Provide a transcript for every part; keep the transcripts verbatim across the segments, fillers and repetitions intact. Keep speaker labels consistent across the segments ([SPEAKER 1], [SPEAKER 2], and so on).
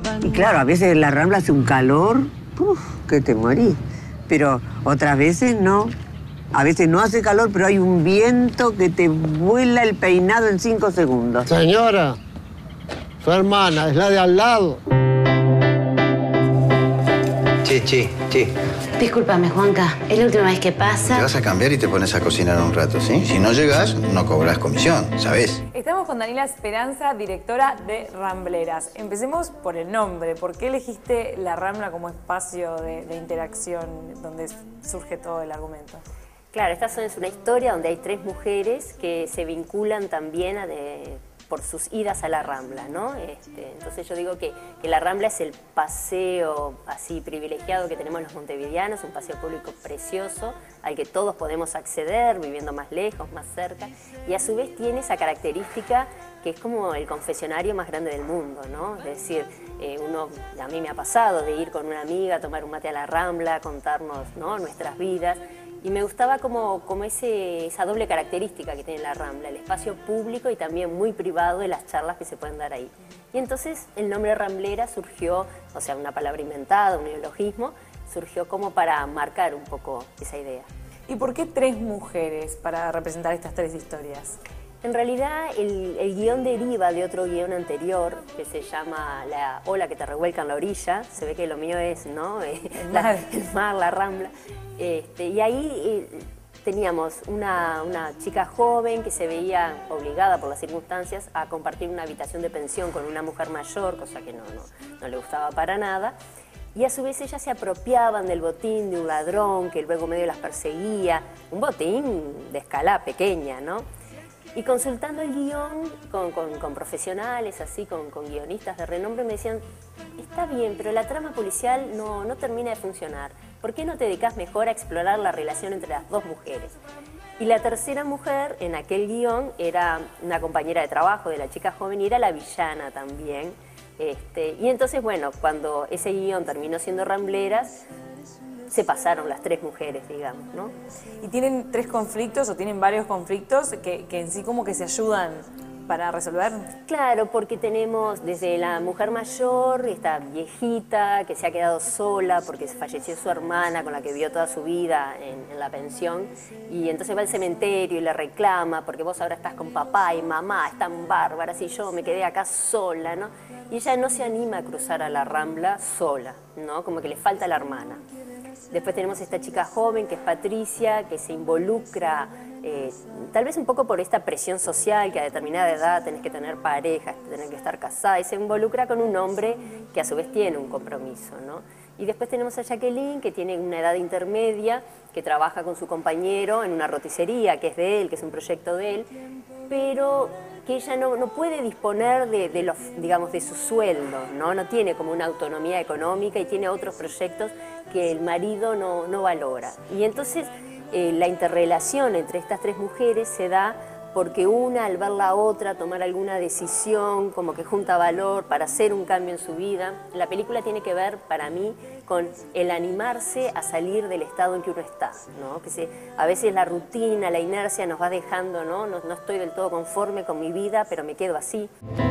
[SPEAKER 1] Y claro, a veces en la Rambla hace un calor, uf, que te morís. Pero otras veces no. A veces no hace calor, pero hay un viento que te vuela el peinado en cinco segundos.
[SPEAKER 2] Señora, su hermana es la de al lado.
[SPEAKER 3] Che, che, che.
[SPEAKER 4] Discúlpame, Juanca. Es la última vez que pasa.
[SPEAKER 3] Te vas a cambiar y te pones a cocinar un rato, ¿sí? Si no llegas, no cobras comisión, ¿sabes?
[SPEAKER 5] Estamos con Daniela Esperanza, directora de Rambleras. Empecemos por el nombre. ¿Por qué elegiste la Rambla como espacio de, de interacción donde surge todo el argumento?
[SPEAKER 4] Claro, esta es una historia donde hay tres mujeres que se vinculan también a de, por sus idas a la Rambla, ¿no? Este, entonces yo digo que, que la Rambla es el paseo así privilegiado que tenemos los montevideanos, un paseo público precioso al que todos podemos acceder, viviendo más lejos, más cerca, y a su vez tiene esa característica que es como el confesionario más grande del mundo, ¿no? Es decir, eh, uno, a mí me ha pasado de ir con una amiga a tomar un mate a la Rambla, contarnos, ¿no?, nuestras vidas. Y me gustaba como, como ese, esa doble característica que tiene la Rambla, el espacio público y también muy privado de las charlas que se pueden dar ahí. Y entonces el nombre Ramblera surgió, o sea, una palabra inventada, un neologismo, surgió como para marcar un poco esa idea.
[SPEAKER 5] ¿Y por qué tres mujeres para representar estas tres historias?
[SPEAKER 4] En realidad el, el guión deriva de otro guión anterior que se llama La ola que te revuelca en la orilla. Se ve que lo mío es, ¿no? El mar, el mar la Rambla. Este, y ahí eh, teníamos una, una chica joven que se veía obligada por las circunstancias a compartir una habitación de pensión con una mujer mayor, cosa que no, no, no le gustaba para nada. Y a su vez ellas se apropiaban del botín de un ladrón que luego medio las perseguía. Un botín de escala pequeña, ¿no? Y consultando el guión con, con, con profesionales, así, con, con guionistas de renombre, me decían, está bien, pero la trama policial no, no termina de funcionar. ¿Por qué no te dedicas mejor a explorar la relación entre las dos mujeres? Y la tercera mujer en aquel guión era una compañera de trabajo de la chica joven y era la villana también. Este, y entonces, bueno, cuando ese guión terminó siendo Rambleras, se pasaron las tres mujeres, digamos, ¿no?
[SPEAKER 5] ¿Y tienen tres conflictos o tienen varios conflictos que, que en sí como que se ayudan para resolver?
[SPEAKER 4] Claro, porque tenemos desde la mujer mayor, esta viejita que se ha quedado sola porque falleció su hermana con la que vivió toda su vida en, en la pensión, y entonces va al cementerio y le reclama porque vos ahora estás con papá y mamá, están bárbaras y yo me quedé acá sola, ¿no? Y ella no se anima a cruzar a la Rambla sola, ¿no? Como que le falta la hermana. Después tenemos esta chica joven que es Patricia, que se involucra, eh, tal vez un poco por esta presión social, que a determinada edad tenés que tener pareja, tenés que estar casada, y se involucra con un hombre que a su vez tiene un compromiso, ¿no? Y después tenemos a Jacqueline, que tiene una edad intermedia, que trabaja con su compañero en una roticería, que es de él, que es un proyecto de él, pero que ella no, no puede disponer de, de, los, digamos, de su sueldo, ¿no? No tiene como una autonomía económica y tiene otros proyectos que el marido no, no valora. Y entonces eh, la interrelación entre estas tres mujeres se da porque una, al ver la otra tomar alguna decisión, como que junta valor para hacer un cambio en su vida. La película tiene que ver, para mí, con el animarse a salir del estado en que uno está, ¿no? Que se, a veces la rutina, la inercia nos va dejando, ¿no? No, no estoy del todo conforme con mi vida, pero me quedo así.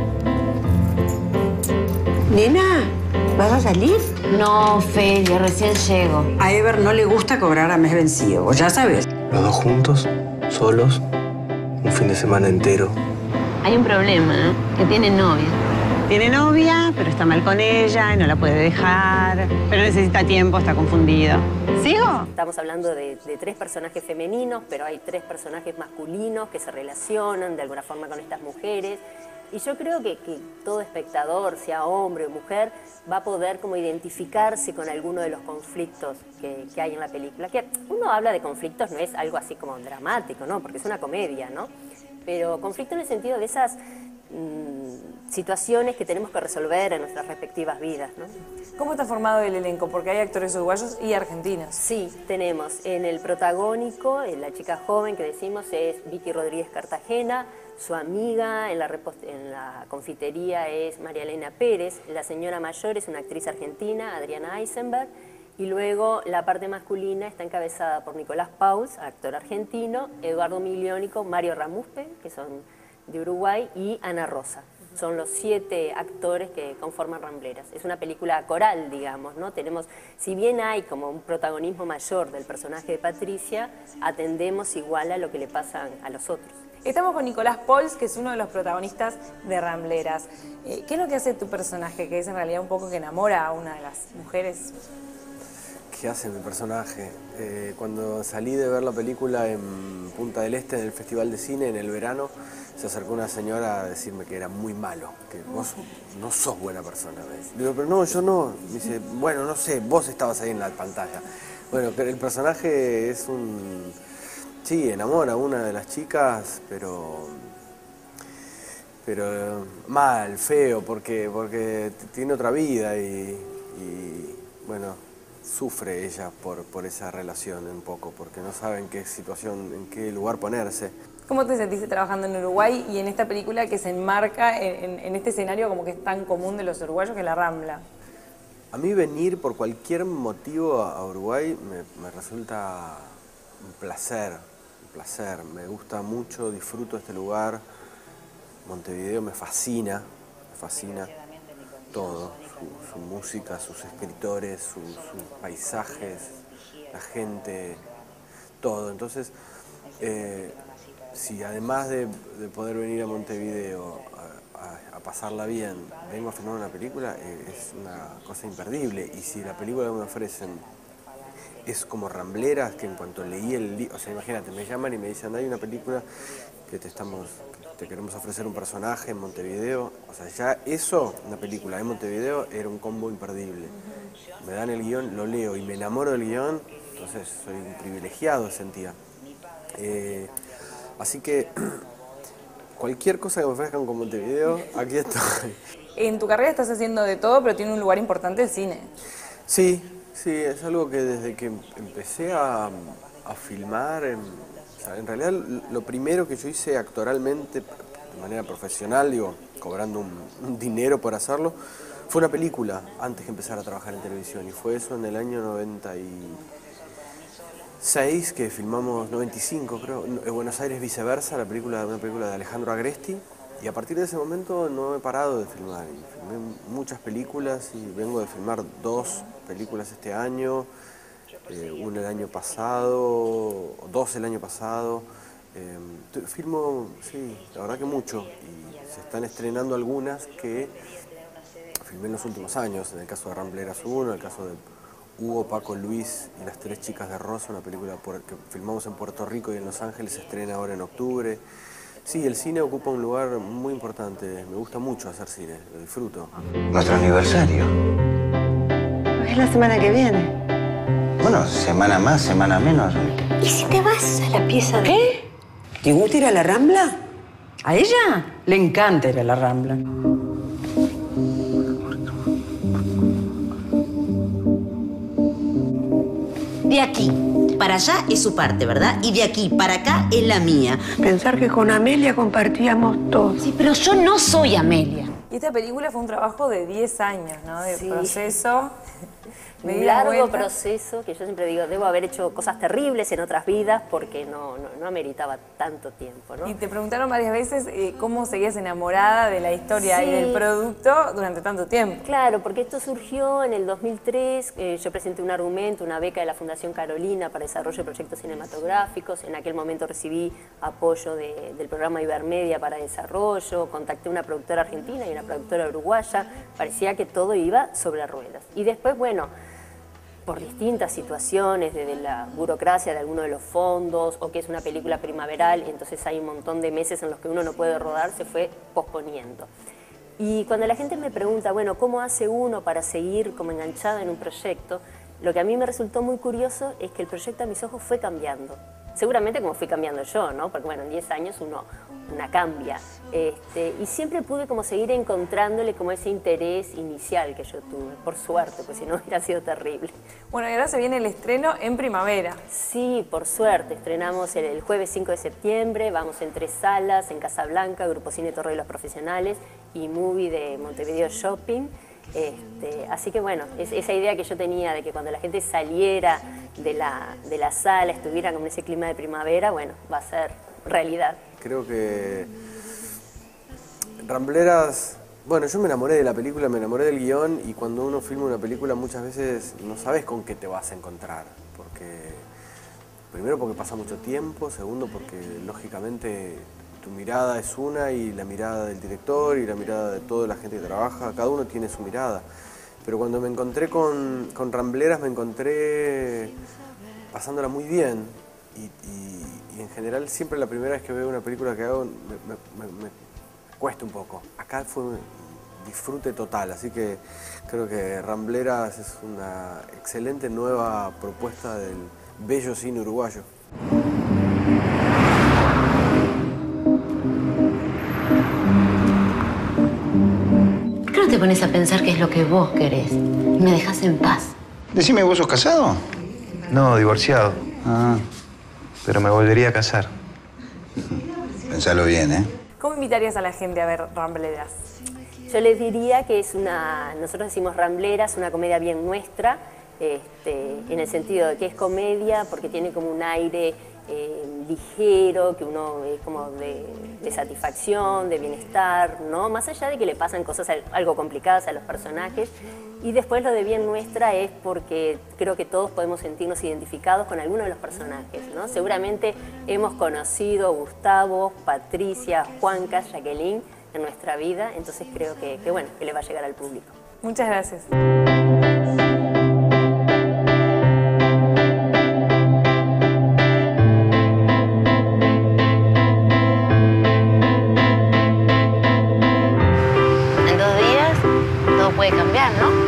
[SPEAKER 1] Nena, ¿vas a salir?
[SPEAKER 4] No, Fede, recién llego.
[SPEAKER 6] A Ever no le gusta cobrar a mes vencido, vos ya sabes.
[SPEAKER 7] Los dos juntos, solos, un fin de semana entero.
[SPEAKER 4] Hay un problema, ¿eh? Que tiene novia.
[SPEAKER 6] Tiene novia, pero está mal con ella y no la puede dejar. Pero necesita tiempo, está confundido. ¿Sigo?
[SPEAKER 4] Estamos hablando de, de tres personajes femeninos, pero hay tres personajes masculinos que se relacionan de alguna forma con estas mujeres. Y yo creo que, que todo espectador, sea hombre o mujer, va a poder como identificarse con alguno de los conflictos que, que hay en la película. Que uno habla de conflictos, no es algo así como dramático, ¿no? Porque es una comedia, ¿no? Pero conflicto en el sentido de esas mmm, situaciones que tenemos que resolver en nuestras respectivas vidas, ¿no?
[SPEAKER 5] ¿Cómo está formado el elenco? Porque hay actores uruguayos y argentinos.
[SPEAKER 4] Sí, tenemos en el protagónico, en la chica joven que decimos es Vicky Rodríguez Cartagena. Su amiga en la, en la confitería es María Elena Pérez. La señora mayor es una actriz argentina, Adriana Eisenberg. Y luego la parte masculina está encabezada por Nicolás Paus, actor argentino, Eduardo Miliónico, Mario Ramuspe, que son de Uruguay, y Ana Rosa. Son los siete actores que conforman Rambleras. Es una película coral, digamos, ¿no? Tenemos, si bien hay como un protagonismo mayor del personaje de Patricia, atendemos igual a lo que le pasa a los otros.
[SPEAKER 5] Estamos con Nicolás Pols, que es uno de los protagonistas de Rambleras. Eh, ¿Qué es lo que hace tu personaje, que es en realidad un poco que enamora a una de las mujeres?
[SPEAKER 7] ¿Qué hace mi personaje? Eh, cuando salí de ver la película en Punta del Este, en el Festival de Cine, en el verano, se acercó una señora a decirme que era muy malo, que vos no sos buena persona. Digo, pero no, yo no. Me dice, bueno, no sé, vos estabas ahí en la pantalla. Bueno, pero el personaje es un... Sí, enamora a una de las chicas, pero... Pero mal, feo, porque, porque tiene otra vida y, y bueno, sufre ella por, por esa relación un poco, porque no sabe en qué situación, en qué lugar ponerse.
[SPEAKER 5] ¿Cómo te sentiste trabajando en Uruguay y en esta película que se enmarca en, en este escenario como que es tan común de los uruguayos, que es la Rambla?
[SPEAKER 7] A mí venir por cualquier motivo a Uruguay me, me resulta un placer, un placer. Me gusta mucho, disfruto este lugar. Montevideo me fascina, me fascina todo. Su, su música, sus escritores, su, sus paisajes, la gente, todo. Entonces, eh, si además de, de poder venir a Montevideo a, a, a pasarla bien, vengo a filmar una película, eh, es una cosa imperdible. Y si la película que me ofrecen es como Rambleras, que en cuanto leí el libro, o sea, imagínate, me llaman y me dicen, hay una película que te estamos, te queremos ofrecer un personaje en Montevideo, o sea, ya eso, una película en Montevideo, era un combo imperdible. Me dan el guión, lo leo y me enamoro del guión, entonces soy un privilegiado, sentía. Eh, Así que cualquier cosa que me ofrezcan con Montevideo, aquí estoy.
[SPEAKER 5] En tu carrera estás haciendo de todo, pero tiene un lugar importante el cine.
[SPEAKER 7] Sí, sí, es algo que desde que empecé a, a filmar, en, o sea, en realidad lo primero que yo hice actoralmente, de manera profesional, digo, cobrando un, un dinero por hacerlo, fue una película antes que empezar a trabajar en televisión. Y fue eso en el año noventa y seis, que filmamos, noventa y cinco creo, en Buenos Aires Viceversa, la película, una película de Alejandro Agresti, y a partir de ese momento no he parado de filmar. Y filmé muchas películas y vengo de filmar dos películas este año, eh, una el año pasado, dos el año pasado. Eh, filmo, sí, la verdad que mucho, y se están estrenando algunas que filmé en los últimos años, en el caso de Rambleras uno, en el caso de Hugo, Paco, Luis y las tres chicas de Rosa, una película que filmamos en Puerto Rico y en Los Ángeles, se estrena ahora en octubre. Sí, el cine ocupa un lugar muy importante, me gusta mucho hacer cine, lo disfruto.
[SPEAKER 3] Nuestro aniversario.
[SPEAKER 6] Es la semana que viene.
[SPEAKER 3] Bueno, semana más, semana menos.
[SPEAKER 8] ¿Y si te vas a la pieza de...?
[SPEAKER 1] ¿Qué? ¿Te gusta ir a la Rambla?
[SPEAKER 8] ¿A ella? Le encanta ir a la Rambla. De aquí para allá es su parte, ¿verdad? Y de aquí para acá es la mía.
[SPEAKER 1] Pensar que con Amelia compartíamos todo.
[SPEAKER 8] Sí, pero yo no soy Amelia.
[SPEAKER 5] Y esta película fue un trabajo de diez años, ¿no? De
[SPEAKER 4] Sí.
[SPEAKER 5] proceso.
[SPEAKER 4] Un largo proceso, que yo siempre digo, debo haber hecho cosas terribles en otras vidas porque no, no, no ameritaba tanto tiempo, ¿no?
[SPEAKER 5] Y te preguntaron varias veces eh, cómo seguías enamorada de la historia
[SPEAKER 4] Sí.
[SPEAKER 5] y del producto durante tanto tiempo.
[SPEAKER 4] Claro, porque esto surgió en el dos mil tres, eh, yo presenté un argumento, una beca de la Fundación Carolina para desarrollo de proyectos cinematográficos, en aquel momento recibí apoyo de, del programa Ibermedia para desarrollo, contacté a una productora argentina y una productora uruguaya, parecía que todo iba sobre ruedas. Y después, bueno, por distintas situaciones, desde la burocracia de alguno de los fondos, o que es una película primaveral, y entonces hay un montón de meses en los que uno no puede rodar, se fue posponiendo. Y cuando la gente me pregunta, bueno, ¿cómo hace uno para seguir como enganchada en un proyecto? Lo que a mí me resultó muy curioso es que el proyecto a mis ojos fue cambiando. Seguramente como fui cambiando yo, ¿no? Porque bueno, en diez años uno una cambia. Este, y siempre pude como seguir encontrándole como ese interés inicial que yo tuve, por suerte, pues si no hubiera sido terrible.
[SPEAKER 5] Bueno, y ahora se viene el estreno en primavera.
[SPEAKER 4] Sí, por suerte. Estrenamos el, el jueves cinco de septiembre, vamos en tres salas, en Casablanca, Grupo Cine Torre de los Profesionales y Movie de Montevideo Shopping. Este, así que bueno, es, esa idea que yo tenía de que cuando la gente saliera de la, de la sala, estuviera con ese clima de primavera, bueno, va a ser realidad.
[SPEAKER 7] Creo que Rambleras, bueno, yo me enamoré de la película, me enamoré del guión, y cuando uno filma una película muchas veces no sabes con qué te vas a encontrar, porque primero porque pasa mucho tiempo, segundo porque lógicamente tu mirada es una y la mirada del director y la mirada de toda la gente que trabaja, cada uno tiene su mirada. Pero cuando me encontré con, con Rambleras me encontré pasándola muy bien y, y, y en general siempre la primera vez que veo una película que hago me, me, me, me cuesta un poco. Acá fue un disfrute total, así que creo que Rambleras es una excelente nueva propuesta del bello cine uruguayo.
[SPEAKER 8] ¿Por qué no te pones a pensar qué es lo que vos querés y me dejás en paz?
[SPEAKER 3] Decime, ¿vos sos casado?
[SPEAKER 9] No, divorciado.
[SPEAKER 3] Ah,
[SPEAKER 9] Pero me volvería a casar.
[SPEAKER 3] pensalo bien, ¿eh?
[SPEAKER 5] ¿Cómo invitarías a la gente a ver Rambleras?
[SPEAKER 4] Yo les diría que es una, nosotros decimos Rambleras, una comedia bien nuestra, este, en el sentido de que es comedia porque tiene como un aire eh, ligero, que uno es como de, de satisfacción, de bienestar, ¿no? Más allá de que le pasan cosas algo complicadas a los personajes. Y después lo de bien nuestra es porque creo que todos podemos sentirnos identificados con alguno de los personajes, ¿no? Seguramente hemos conocido a Gustavo, Patricia, Juanca, Jacqueline en nuestra vida, entonces creo que, que, bueno, que le va a llegar al público.
[SPEAKER 5] Muchas gracias.
[SPEAKER 8] En dos días todo puede cambiar, ¿no?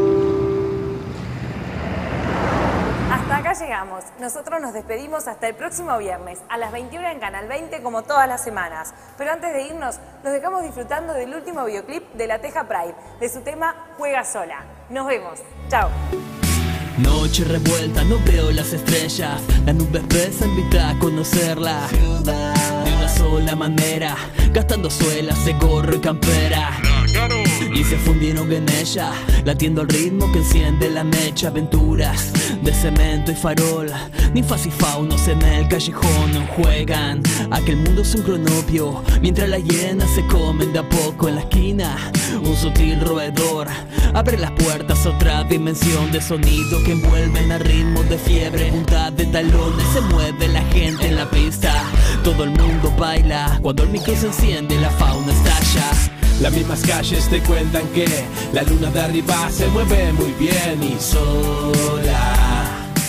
[SPEAKER 5] Hasta acá llegamos. Nosotros nos despedimos hasta el próximo viernes, a las veintiuna en Canal veinte, como todas las semanas. Pero antes de irnos, nos dejamos disfrutando del último videoclip de La Teja Pride, de su tema Juega Sola. Nos vemos. Chao.
[SPEAKER 10] Noche revuelta, no veo las estrellas. La nube espesa invita a conocerla de una sola manera, gastando suelas de gorro y campera. Y se fundieron en ella, latiendo al ritmo que enciende la mecha. Aventuras de cemento y farol, ninfas y faunos en el callejón juegan a que el mundo es un cronopio, mientras las hienas se comen de a poco. En la esquina, un sutil roedor abre las puertas a otra dimensión de sonido que envuelven a ritmos de fiebre. Punta de talones, se mueve la gente en la pista, todo el mundo baila. Cuando el micro se enciende, la fauna estalla.
[SPEAKER 11] Las mismas calles te cuentan que la luna de arriba se mueve muy bien y sola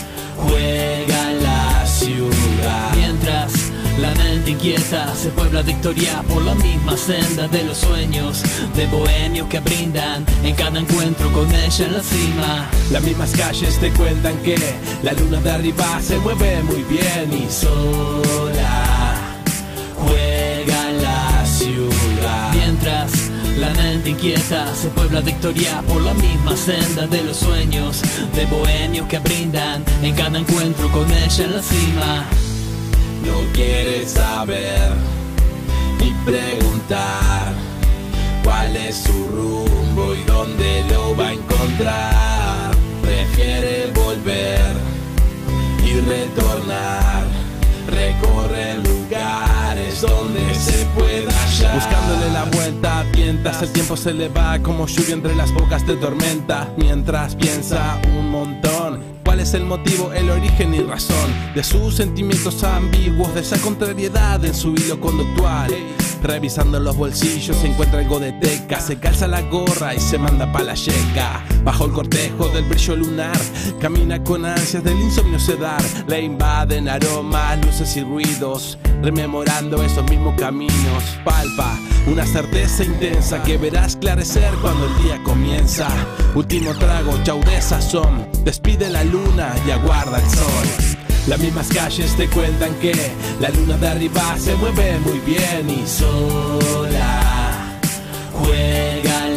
[SPEAKER 11] juega en la ciudad.
[SPEAKER 10] Mientras la mente inquieta se puebla de historia por la misma senda de los sueños de bohemios que brindan en cada encuentro con ella en la cima.
[SPEAKER 11] Las mismas calles te cuentan que la luna de arriba se mueve muy bien y sola juega en la ciudad.
[SPEAKER 10] Mientras la mente inquieta se puebla de historia por la misma senda de los sueños de bohemios que brindan en cada encuentro con ella en la cima.
[SPEAKER 11] No quiere saber ni preguntar cuál es su rumbo y dónde lo va a encontrar. Prefiere volver y retornar, recorrer lugares donde se pueda hallar.
[SPEAKER 12] Buscándole la vuelta, tientas, el tiempo se le va como lluvia entre las bocas de tormenta. Mientras piensa un montón, ¿cuál es el motivo, el origen y razón de sus sentimientos ambiguos, de esa contrariedad en su hilo conductual? Revisando los bolsillos se encuentra algo de teca, se calza la gorra y se manda pa' la yeca. Bajo el cortejo del brillo lunar, camina con ansias del insomnio sedar. Le invaden aromas, luces y ruidos, rememorando esos mismos caminos. Palpa una certeza intensa que verás esclarecer cuando el día comienza. Último trago, chau de sazón, despide la luna y aguarda el sol.
[SPEAKER 11] Las mismas calles te cuentan que la luna de arriba se mueve muy bien y sola juega